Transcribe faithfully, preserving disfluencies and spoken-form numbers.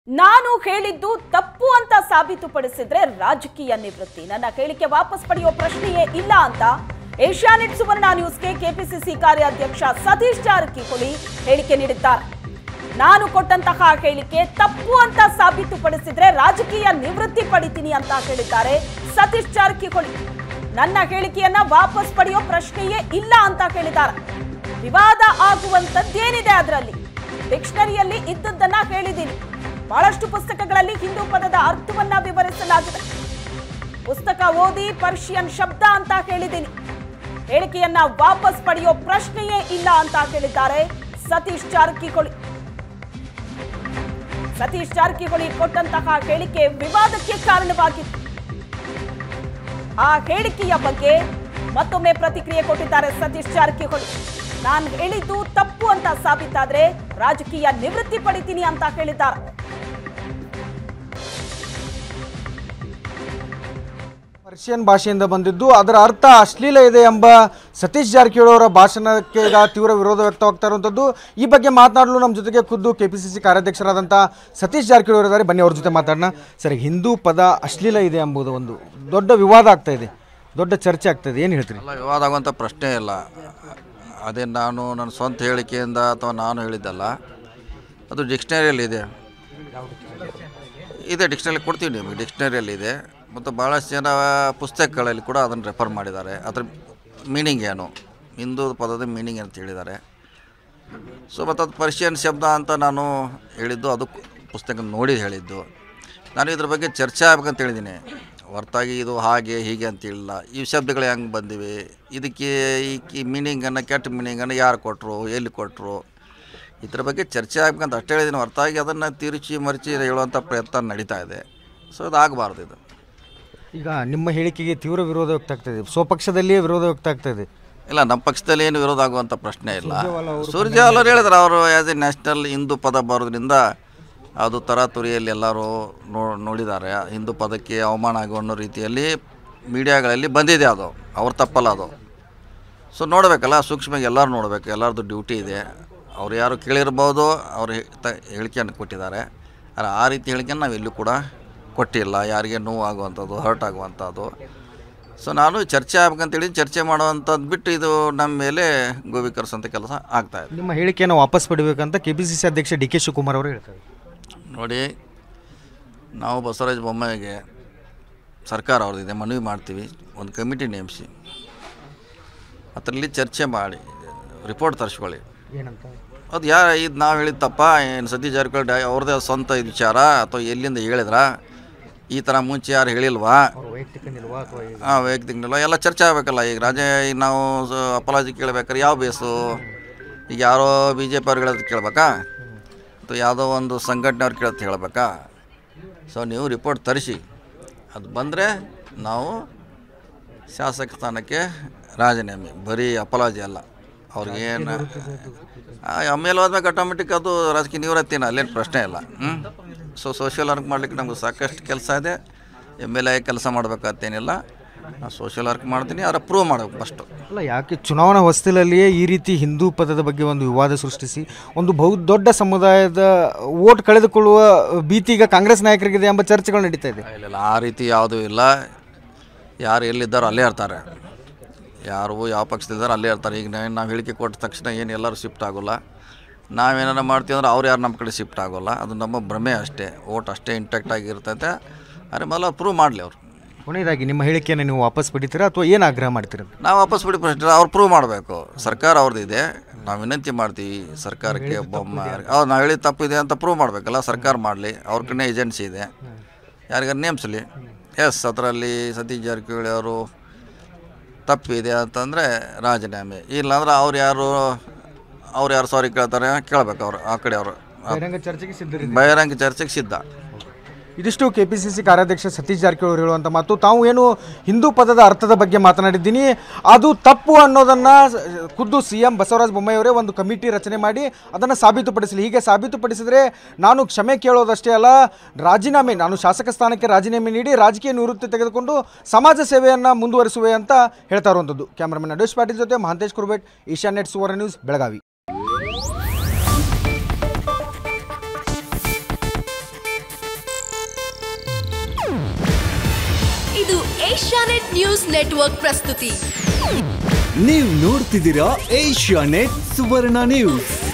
ನಾನು ಹೇಳಿದ್ದು ತಪ್ಪು ಅಂತ ಸಾಬೀತುಪಡಿಸಿದ್ರೆ ರಾಜಕೀಯ ನಿವೃತ್ತಿ. ನನ್ನ ಹೇಳಿಕೆ ವಾಪಸ್ ಪಡೆಯುವ ಪ್ರಶ್ನೆಯೇ ಇಲ್ಲ ಅಂತ ಏಷ್ಯಾನೆಟ್ ಸುವರ್ಣ ನ್ಯೂಸ್ಗೆ ಕೆಪಿಸಿಸಿ ಕಾರ್ಯಾಧ್ಯಕ್ಷ ಸತೀಶ್ ಜಾರಕಿಹೊಳಿ ಹೇಳಿಕೆ ನೀಡಿದ್ದಾರೆ. ನಾನು ಕೊಟ್ಟಂತಹ ಹೇಳಿಕೆ ತಪ್ಪು ಅಂತ ಸಾಬೀತುಪಡಿಸಿದ್ರೆ ರಾಜಕೀಯ ನಿವೃತ್ತಿ ಪಡಿತೀನಿ ಅಂತ ಹೇಳಿದ್ದಾರೆ ಸತೀಶ್ ಜಾರಕಿಹೊಳಿ. ನನ್ನ ಹೇಳಿಕೆಯನ್ನ ವಾಪಸ್ ಪಡೆಯುವ ಪ್ರಶ್ನೆಯೇ ಇಲ್ಲ ಅಂತ ಹೇಳಿದ್ದಾರೆ. ವಿವಾದ ಆಗುವಂತದ್ದೇನಿದೆ ಅದರಲ್ಲಿ? ಡಿಕ್ಷನರಿಯಲ್ಲಿ ಇದ್ದದ್ದನ್ನ ಹೇಳಿದ್ದೀನಿ. ಬಹಳಷ್ಟು ಪುಸ್ತಕಗಳಲ್ಲಿ ಹಿಂದೂ ಪದದ ಅರ್ಥವನ್ನ ವಿವರಿಸಲಾಗಿದೆ. ಪುಸ್ತಕ ಓದಿ ಪರ್ಷಿಯನ್ ಶಬ್ದ ಅಂತ ಹೇಳಿದ್ದೀನಿ. ಹೇಳಿಕೆಯನ್ನ ವಾಪಸ್ ಪಡೆಯೋ ಪ್ರಶ್ನೆಯೇ ಇಲ್ಲ ಅಂತ ಹೇಳಿದ್ದಾರೆ ಸತೀಶ್ ಜಾರಕಿಹೊಳಿ. ಸತೀಶ್ ಜಾರಕಿಹೊಳಿ ಕೊಟ್ಟಂತಹ ಹೇಳಿಕೆ ವಿವಾದಕ್ಕೆ ಕಾರಣವಾಗಿತ್ತು. ಆ ಹೇಳಿಕೆಯ ಬಗ್ಗೆ ಮತ್ತೊಮ್ಮೆ ಪ್ರತಿಕ್ರಿಯೆ ಕೊಟ್ಟಿದ್ದಾರೆ ಸತೀಶ್ ಜಾರಕಿಹೊಳಿ. ನಾನು ಹೇಳಿದ್ದು ತಪ್ಪು ಅಂತ ಸಾಬೀತಾದ್ರೆ ರಾಜಕೀಯ ನಿವೃತ್ತಿ ಪಡಿತೀನಿ ಅಂತ ಹೇಳಿದ್ದಾರೆ. ಪರ್ಷಿಯನ್ ಭಾಷೆಯಿಂದ ಬಂದಿದ್ದು ಅದರ ಅರ್ಥ ಅಶ್ಲೀಲ ಇದೆ ಎಂಬ ಸತೀಶ್ ಜಾರಕಿಹೊಳಿ ಅವರ ಭಾಷಣಕ್ಕೆ ಈಗ ತೀವ್ರ ವಿರೋಧ ವ್ಯಕ್ತವಾಗ್ತಾ ಇರುವಂಥದ್ದು. ಈ ಬಗ್ಗೆ ಮಾತನಾಡಲು ನಮ್ಮ ಜೊತೆಗೆ ಖುದ್ದು ಕೆಪಿಸಿಸಿ ಕಾರ್ಯಾಧ್ಯಕ್ಷರಾದಂಥ ಸತೀಶ್ ಜಾರಕಿಹೊಳಿ ಇದ್ದಾರೆ. ಬನ್ನಿ ಅವ್ರ ಜೊತೆ ಮಾತಾಡೋಣ. ಸರಿ, ಹಿಂದೂ ಪದ ಅಶ್ಲೀಲ ಇದೆ ಎಂಬುದು ಒಂದು ದೊಡ್ಡ ವಿವಾದ ಆಗ್ತಾ ಇದೆ, ದೊಡ್ಡ ಚರ್ಚೆ ಆಗ್ತಾ ಇದೆ, ಏನು ಹೇಳ್ತೀರಿ? ಅಲ್ಲ, ವಿವಾದ ಆಗುವಂಥ ಪ್ರಶ್ನೆ ಇಲ್ಲ. ಅದೇ ನಾನು ನನ್ನ ಸ್ವಂತ ಹೇಳಿಕೆಯಿಂದ ಅಥವಾ ನಾನು ಹೇಳಿದ್ದಲ್ಲ, ಅದು ಡಿಕ್ಷನರಿಯಲ್ಲಿ ಇದೆ ಇದೆ ಡಿಕ್ಷನರಿ ಕೊಡ್ತೀವಿ ನಿಮಗೆ. ಡಿಕ್ಷನರಿಯಲ್ಲಿ ಇದೆ ಮತ್ತು ಭಾಳಷ್ಟು ಜನ ಪುಸ್ತಕಗಳಲ್ಲಿ ಕೂಡ ಅದನ್ನು ರೆಫರ್ ಮಾಡಿದ್ದಾರೆ. ಅದರ ಮೀನಿಂಗ್ ಏನು, ಹಿಂದೂ ಪದದ ಮೀನಿಂಗ್ ಅಂತ ಹೇಳಿದ್ದಾರೆ. ಸೊ ಮತ್ತು ಅದು ಪರ್ಷಿಯನ್ ಶಬ್ದ ಅಂತ ನಾನು ಹೇಳಿದ್ದು, ಅದು ಪುಸ್ತಕ ನೋಡಿ ಹೇಳಿದ್ದು. ನಾನು ಇದ್ರ ಬಗ್ಗೆ ಚರ್ಚೆ ಆಗ್ಬೇಕಂತ ಹೇಳಿದ್ದೀನಿ. ಹೊರತಾಗಿ ಇದು ಹಾಗೆ ಹೀಗೆ ಅಂತ ಹೇಳಿಲ್ಲ. ಈ ಶಬ್ದಗಳು ಹೆಂಗೆ ಬಂದಿವೆ, ಇದಕ್ಕೆ ಈ ಮೀನಿಂಗನ್ನು, ಕೆಟ್ಟ ಮೀನಿಂಗನ್ನು ಯಾರು ಕೊಟ್ಟರು, ಎಲ್ಲಿ ಕೊಟ್ಟರು, ಇದ್ರ ಬಗ್ಗೆ ಚರ್ಚೆ ಆಗ್ಬೇಕಂತ ಅಷ್ಟೇ ಹೇಳಿದ್ದೀನಿ. ಹೊರತಾಗಿ ಅದನ್ನು ತಿರುಚಿ ಮರಿಚಿ ಹೇಳುವಂಥ ಪ್ರಯತ್ನ ನಡೀತಾ ಇದೆ. ಸೊ ಅದು ಆಗಬಾರ್ದು. ಇದು ಈಗ ನಿಮ್ಮ ಹೇಳಿಕೆಗೆ ತೀವ್ರ ವಿರೋಧ ವ್ಯಕ್ತ ಆಗ್ತಾ ಇದೆ, ಸ್ವಪಕ್ಷದಲ್ಲಿಯೇ ವಿರೋಧ ವ್ಯಕ್ತ ಆಗ್ತಾ ಇದೆ. ಇಲ್ಲ, ನಮ್ಮ ಪಕ್ಷದಲ್ಲಿ ಏನು ವಿರೋಧ ಆಗುವಂಥ ಪ್ರಶ್ನೆ ಇಲ್ಲ. ಸುರ್ಜೇವಾಲ ಅವರು ಹೇಳಿದ್ರು, ಅವರು ಆ್ಯಸ್ ಎ ನ್ಯಾಷನಲ್ ಹಿಂದೂ ಪದ ಬರೋದ್ರಿಂದ ಅದು ತರಾತುರಿಯಲ್ಲಿ ಎಲ್ಲರೂ ನೋ ನೋಡಿದ್ದಾರೆ. ಹಿಂದೂ ಪದಕ್ಕೆ ಅವಮಾನ ಆಗುವ ರೀತಿಯಲ್ಲಿ ಮೀಡಿಯಾಗಳಲ್ಲಿ ಬಂದಿದೆ. ಅದು ಅವ್ರ ತಪ್ಪಲ್ಲ ಅದು. ಸೊ ನೋಡಬೇಕಲ್ಲ, ಸೂಕ್ಷ್ಮವಾಗಿ ಎಲ್ಲರೂ ನೋಡಬೇಕು. ಎಲ್ಲರದ್ದು ಡ್ಯೂಟಿ ಇದೆ. ಅವ್ರು ಯಾರು ಕೇಳಿರ್ಬೋದು, ಅವರು ತ ಹೇಳಿಕೆಯನ್ನು ಕೊಟ್ಟಿದ್ದಾರೆ. ಆದರೆ ಆ ರೀತಿ ಹೇಳಿಕೆಯನ್ನು ನಾವು ಎಲ್ಲೂ ಕೂಡ ಕೊಟ್ಟಿಲ್ಲ. ಯಾರಿಗೆ ನೋವು ಆಗುವಂಥದ್ದು, ಹರ್ಟ್ ಆಗುವಂಥದ್ದು. ಸೊ ನಾನು ಚರ್ಚೆ ಆಗ್ಬೇಕಂತೇಳಿ ಚರ್ಚೆ ಮಾಡುವಂಥದ್ದು ಬಿಟ್ಟು ಇದು ನಮ್ಮ ಮೇಲೆ ಗೋಬಿ ಕರೆಸೋಂಥ ಕೆಲಸ ಆಗ್ತಾಯಿದೆ. ನಿಮ್ಮ ಹೇಳಿಕೆಯನ್ನು ವಾಪಸ್ ಪಡಿಬೇಕಂತ ಕೆ ಪಿ ಸಿ ಸಿ ಅಧ್ಯಕ್ಷ ಡಿ ಕೆ ಶಿವಕುಮಾರ್ ಅವರು ಹೇಳ್ತಾರೆ. ನೋಡಿ, ನಾವು ಬಸವರಾಜ ಬೊಮ್ಮಾಯಿಗೆ ಸರ್ಕಾರ ಅವ್ರದ್ದಿದೆ, ಮನವಿ ಮಾಡ್ತೀವಿ, ಒಂದು ಕಮಿಟಿ ನೇಮಿಸಿ ಅದರಲ್ಲಿ ಚರ್ಚೆ ಮಾಡಿ ರಿಪೋರ್ಟ್ ತರಿಸ್ಕೊಳ್ಳಿ. ಏನಂತ ಅದು ಯಾ ಇದು ನಾವು ಹೇಳಿದ ತಪ್ಪ, ಏನು ಸತೀಶ್ ಜಾರಕಿಹೊಳಿ ಅವ್ರದ್ದೇ ಸ್ವಂತ ಇದು ವಿಚಾರ ಅಥವಾ ಎಲ್ಲಿಂದ ಹೇಳಿದ್ರ, ಈ ಥರ ಮುಂಚೆ ಯಾರು ಹೇಳಿಲ್ವಾ, ಹಾಂ ವೈಯಕ್ತಿಕ ನಿಲ್ವಾ, ಎಲ್ಲ ಚರ್ಚೆ ಆಗಬೇಕಲ್ಲ. ಈಗ ರಾಜ ಈಗ ನಾವು ಅಪಲಾಜಿ ಕೇಳಬೇಕಾದ್ರೆ ಯಾವ ಬೇಸು, ಈಗ ಯಾರೋ ಬಿ ಜೆ ಪಿ ಅವ್ರು ಹೇಳೋದು ಕೇಳಬೇಕಾ ಅಥವಾ ಯಾವುದೋ ಒಂದು ಸಂಘಟನೆಯವ್ರು ಕೇಳೋದು ಹೇಳಬೇಕಾ? ಸೊ ನೀವು ರಿಪೋರ್ಟ್ ತರಿಸಿ, ಅದು ಬಂದರೆ ನಾವು ಶಾಸಕ ಸ್ಥಾನಕ್ಕೆ ರಾಜೀನಾಮೆ, ಬರೀ ಅಪಲಾಜಿ ಅಲ್ಲ. ಅವ್ರಿಗೇನು ಎಮ್ ಎಲ್ ಹೋದ್ಮೇಲೆ ಆಟೋಮೆಟಿಕ್ ಅದು ರಾಜಕೀಯ ನಿವೃತ್ತಿನ, ಅಲ್ಲೇನು ಪ್ರಶ್ನೆ ಇಲ್ಲ. ಹ್ಞೂ ಸೊ ಸೋಷಿಯಲ್ ವರ್ಕ್ ಮಾಡಲಿಕ್ಕೆ ನಮ್ಗೆ ಸಾಕಷ್ಟು ಕೆಲಸ ಇದೆ. ಎಮ್ ಎಲ್ ಎ ಕೆಲಸ ಮಾಡಬೇಕಂತೇನಿಲ್ಲ. ನಾನು ಸೋಷಿಯಲ್ ವರ್ಕ್ ಮಾಡ್ತೀನಿ, ಅದರ ಪ್ರೂವ್ ಮಾಡಬೇಕು ಫಸ್ಟು. ಅಲ್ಲ, ಯಾಕೆ ಚುನಾವಣಾ ಹೊಸ್ತಿಲಲ್ಲಿಯೇ ಈ ರೀತಿ ಹಿಂದೂ ಪದದ ಬಗ್ಗೆ ಒಂದು ವಿವಾದ ಸೃಷ್ಟಿಸಿ ಒಂದು ಬಹು ದೊಡ್ಡ ಸಮುದಾಯದ ವೋಟ್ ಕಳೆದುಕೊಳ್ಳುವ ಭೀತಿ ಈಗ ಕಾಂಗ್ರೆಸ್ ನಾಯಕರಿಗಿದೆ ಎಂಬ ಚರ್ಚೆಗಳು ನಡೀತಾ ಇದೆ. ಇಲ್ಲ, ಆ ರೀತಿ ಯಾವುದೂ ಇಲ್ಲ. ಯಾರು ಎಲ್ಲಿದ್ದಾರೋ ಅಲ್ಲೇ ಇರ್ತಾರೆ. ಯಾರು ಯಾವ ಪಕ್ಷದಿದ್ದಾರೆ ಅಲ್ಲೇ ಇರ್ತಾರೆ. ಈಗ ನಾವು ಹೇಳಿಕೆ ಕೊಟ್ಟ ತಕ್ಷಣ ಏನು ಎಲ್ಲರೂ ಶಿಫ್ಟ್ ಆಗೋಲ್ಲ. ನಾವೇನಾರ ಮಾಡ್ತೀವಿ ಅಂದ್ರೆ ಅವ್ರು ಯಾರು ನಮ್ಮ ಕಡೆ ಶಿಫ್ಟ್ ಆಗೋಲ್ಲ. ಅದು ನಮ್ಮ ಭ್ರಮೆ ಅಷ್ಟೇ. ಓಟ್ ಅಷ್ಟೇ ಇಂಟ್ಯಾಕ್ಟ್ ಆಗಿರ್ತೈತೆ. ಆದರೆ ಮೊದಲು ಪ್ರೂವ್ ಮಾಡಲಿ ಅವರು. ಕೊನೆಯದಾಗಿ ನಿಮ್ಮ ಹೇಳಿಕೆಯನ್ನು ನೀವು ವಾಪಸ್ ಪಡಿತೀರಾ ಅಥವಾ ಏನು ಆಗ್ರಹ ಮಾಡ್ತೀರಾ? ನಾವು ವಾಪಸ್ ಬಿಡಿ ಪ್ರಶ್ನೆ, ಅವ್ರು ಪ್ರೂವ್ ಮಾಡಬೇಕು. ಸರ್ಕಾರ ಅವ್ರದ್ದು ಇದೆ, ನಾವು ವಿನಂತಿ ಮಾಡ್ತೀವಿ ಸರ್ಕಾರಕ್ಕೆ. ಬೊಮ್ಮ ಅವ್ರು ನಾವು ಹೇಳಿದ ತಪ್ಪಿದೆ ಅಂತ ಪ್ರೂವ್ ಮಾಡಬೇಕಲ್ಲ. ಸರ್ಕಾರ ಮಾಡಲಿ, ಅವ್ರ ಕಡೆ ಏಜೆನ್ಸಿ ಇದೆ, ಯಾರಿಗಾರು ನೇಮಿಸಲಿ. ಎಸ್, ಅದರಲ್ಲಿ ಸತೀಶ್ ಜಾರಕಿಹೊಳಿ ಅವರು ತಪ್ಪಿದೆ ಅಂತಂದರೆ ರಾಜೀನಾಮೆ, ಇಲ್ಲಾಂದ್ರೆ ಅವ್ರು ಯಾರು ಅವ್ರು ಯಾರು ಸಾರಿ ಕೇಳ್ತಾರೆ ಕೇಳಬೇಕು. ಅವರು ಆ ಕಡೆ ಅವರು ಬಹಿರಂಗ ಚರ್ಚೆಗೆ ಸಿದ್ಧ ಬಹಿರಂಗ ಚರ್ಚೆಗೆ ಸಿದ್ಧ. ಇದಿಷ್ಟು ಕೆ ಪಿ ಸಿ ಸಿ ಕಾರ್ಯಾಧ್ಯಕ್ಷ ಸತೀಶ್ ಜಾರಕಿಹೊಳಿ ಅವರು ಹೇಳುವಂಥ ಮಾತು. ತಾವು ಏನು ಹಿಂದೂ ಪದದ ಅರ್ಥದ ಬಗ್ಗೆ ಮಾತನಾಡಿದ್ದೀನಿ, ಅದು ತಪ್ಪು ಅನ್ನೋದನ್ನು ಖುದ್ದು ಸಿ ಎಂ ಬಸವರಾಜ ಬೊಮ್ಮಾಯಿ ಅವರೇ ಒಂದು ಕಮಿಟಿ ರಚನೆ ಮಾಡಿ ಅದನ್ನು ಸಾಬೀತುಪಡಿಸಲಿ. ಹೀಗೆ ಸಾಬೀತುಪಡಿಸಿದರೆ ನಾನು ಕ್ಷಮೆ ಕೇಳೋದಷ್ಟೇ ಅಲ್ಲ, ರಾಜೀನಾಮೆ, ನಾನು ಶಾಸಕ ಸ್ಥಾನಕ್ಕೆ ರಾಜೀನಾಮೆ ನೀಡಿ ರಾಜಕೀಯ ನಿವೃತ್ತಿ ತೆಗೆದುಕೊಂಡು ಸಮಾಜ ಸೇವೆಯನ್ನು ಮುಂದುವರಿಸುವೆ ಅಂತ ಹೇಳ್ತಾ ಇರುವಂಥದ್ದು. ಕ್ಯಾಮ್ರಾಮನ್ ನಡೇಶ್ ಪಾಟೀಲ್ ಜೊತೆ ಮಹಾಂತೇಶ್ ಕುರ್ಬೇಟ್, ಏಷ್ಯಾನೆಟ್ ಸುವರ್ಣ ನ್ಯೂಸ್, ಬೆಳಗಾವಿ. ಇದು ಏಷ್ಯಾನೆಟ್ ನ್ಯೂಸ್ ನೆಟ್ವರ್ಕ್ ಪ್ರಸ್ತುತಿ. ನೀವು ನೋಡ್ತಿದ್ದೀರಾ ಏಷ್ಯಾನೆಟ್ ಸುವರ್ಣ ನ್ಯೂಸ್.